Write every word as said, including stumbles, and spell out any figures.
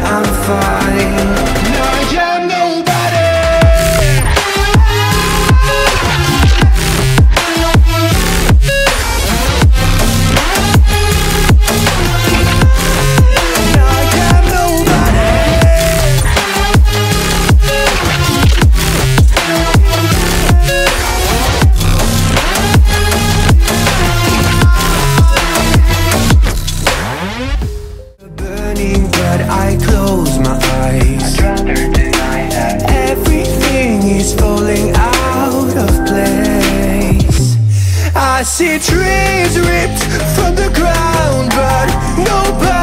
I'm fine. I am nobody. But I close my eyes. I'd rather deny that everything is falling out of place. I see trees ripped from the ground, but nobody